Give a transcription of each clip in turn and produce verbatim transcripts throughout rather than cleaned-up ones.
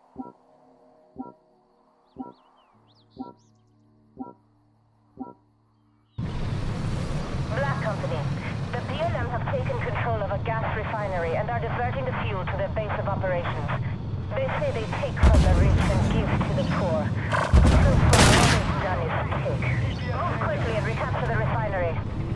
Black Company. The B L M have taken control of a gas refinery and are diverting the fuel to their base of operations. They say they take from the rich and give to the poor. So far, all they've done is take. Move quickly and recapture the refinery.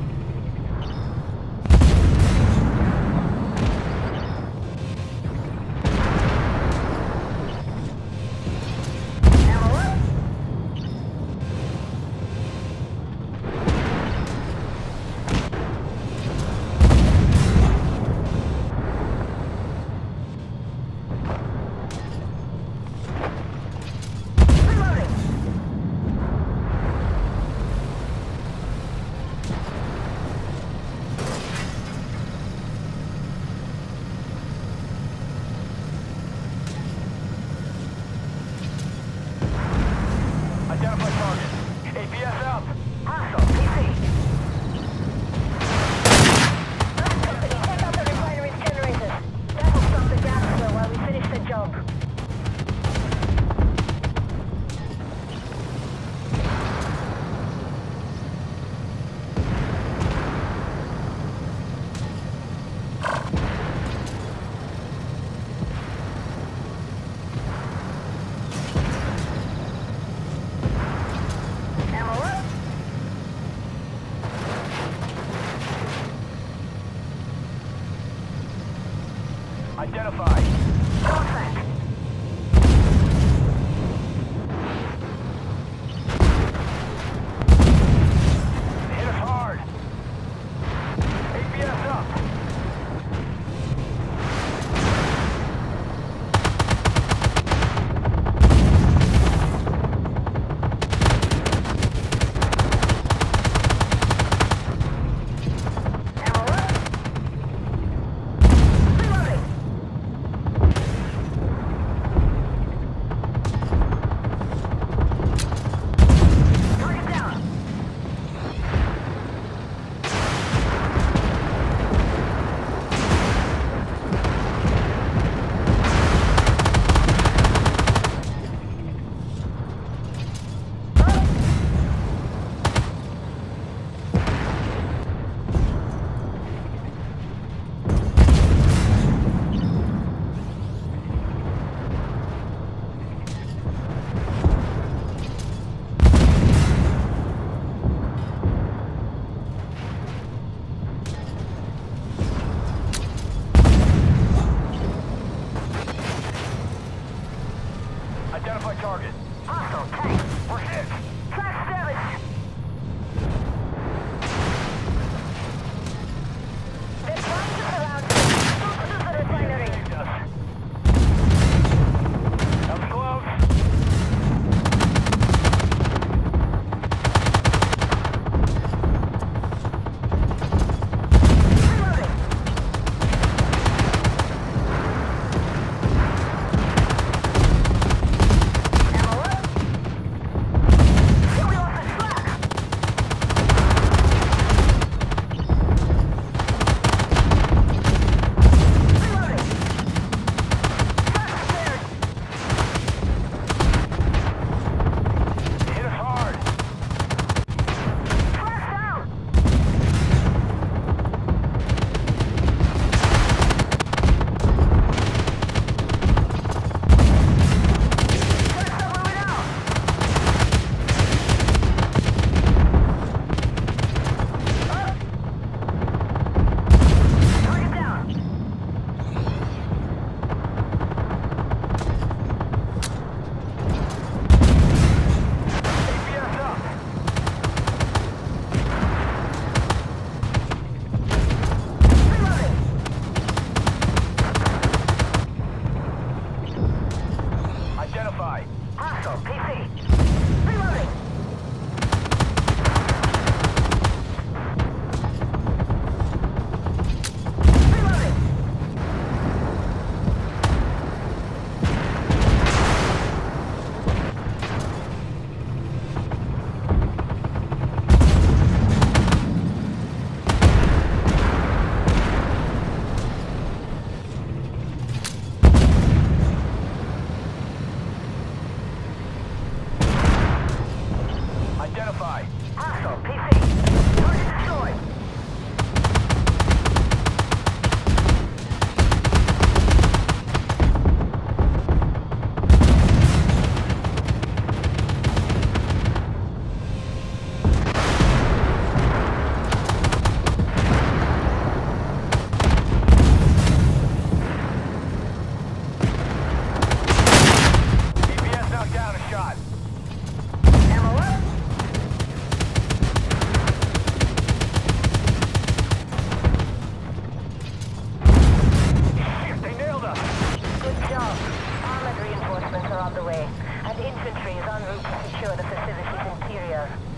Identified. Contact. Hit us hard. A P S up. Identify target. Hostile tank. We're hit. Track damage. They're trying to surround us. Focus on the refinery. That was close. Identify. Hostile P C. Reloading. Reloading. underway, and infantry is en route to secure the facility's interior.